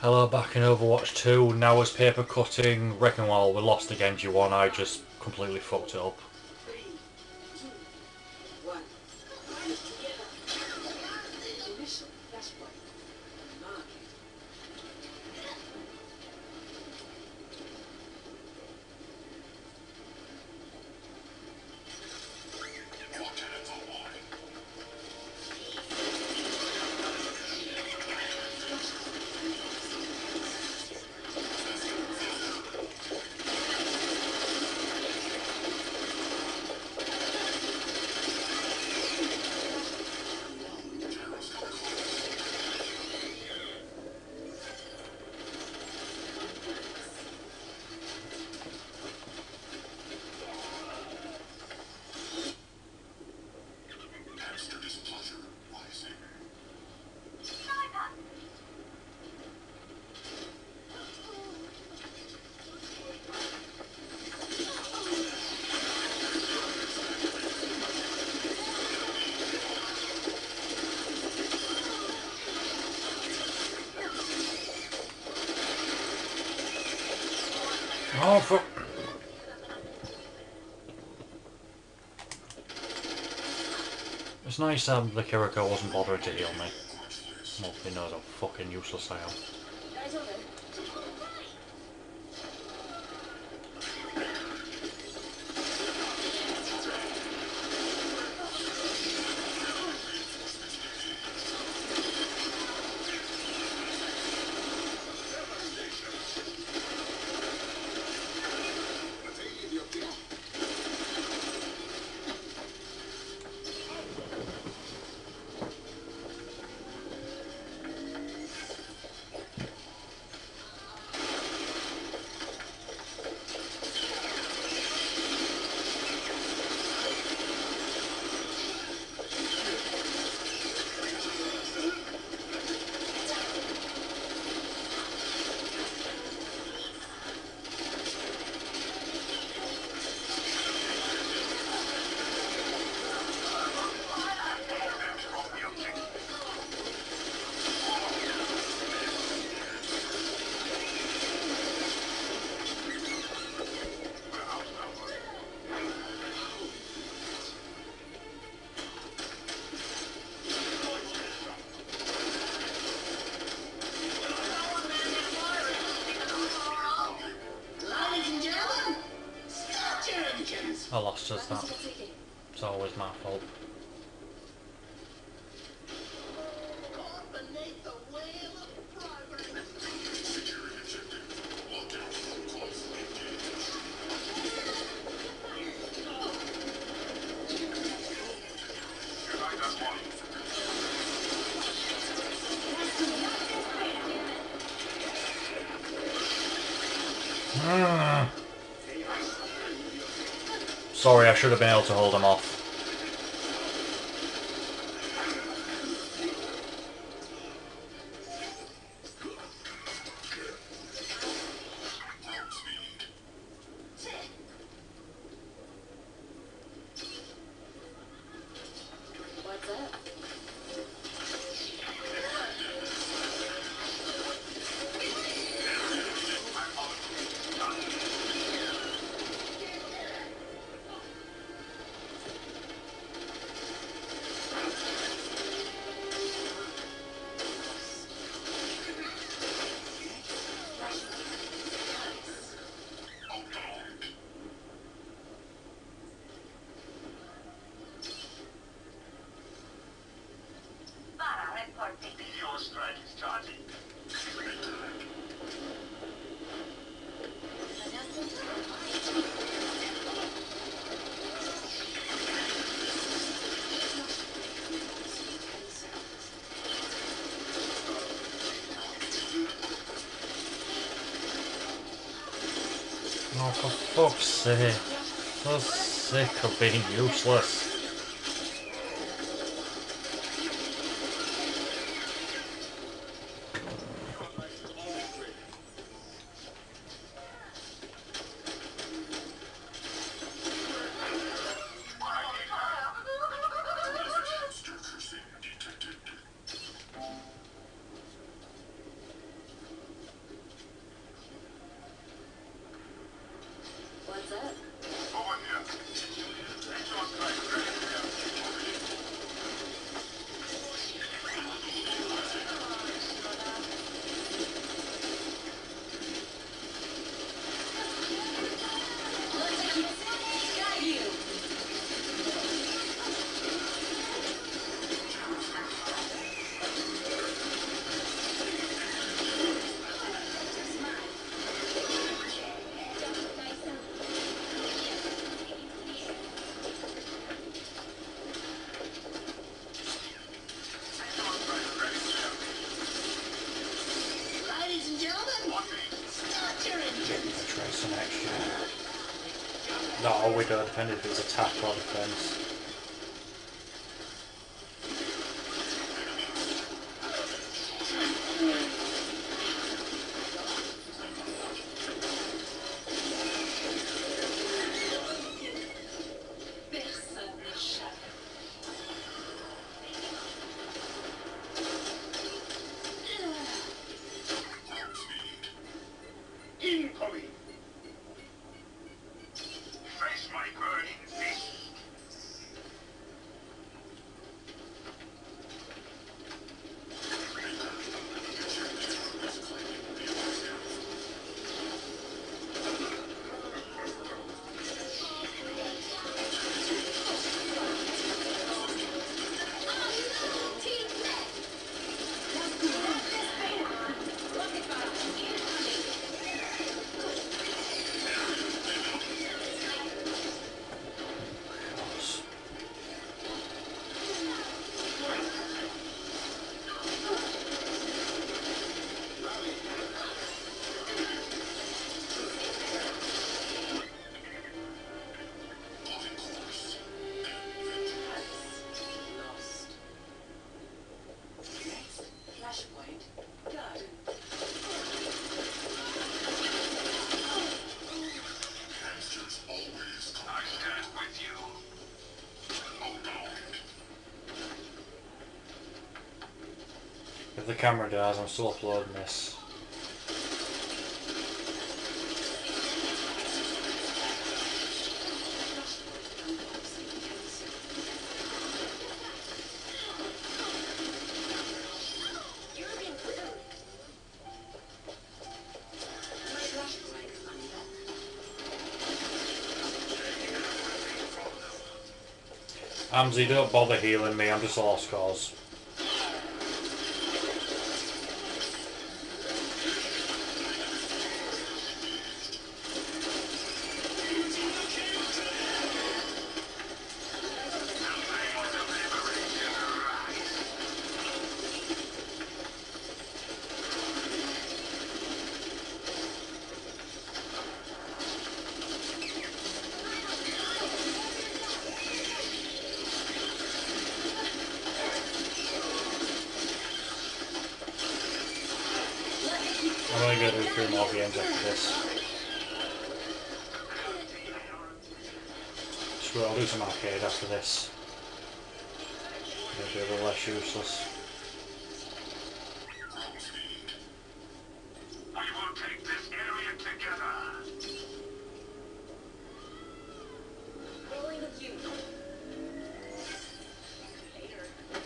Hello, back in Overwatch 2. Now as paper cutting, reckon while we lost the Genji one, I just completely fucked it up. Oh fuck. It's nice the Kiriko wasn't bothering to heal me. Well, he knows how fucking useless I am. I lost us that. It's always my fault. Sorry, I should have been able to hold him off. Oh, for fuck's sake. So sick of being useless. What's the next year? That or widow, depending if it's attack or defense. If the camera dies, I'm still uploading this. Amzi, don't bother healing me, I'm just lost cause. I'm only going to do 3 more games after this. Screw it, I'll do some arcade after this. Maybe a little less useless. We will take this area together. Rolling with you. Later.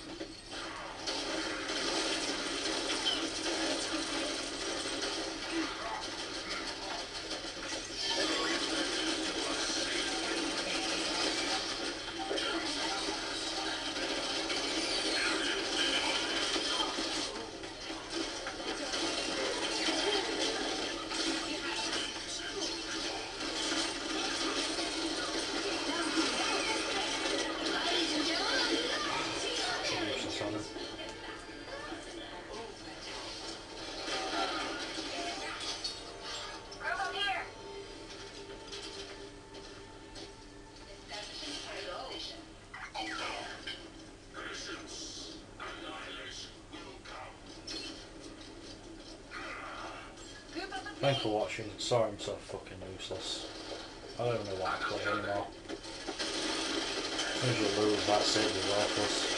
Thanks for watching. Sorry I'm so fucking useless. I don't even know why I play anymore. As soon as you lose, that's it, you're worthless.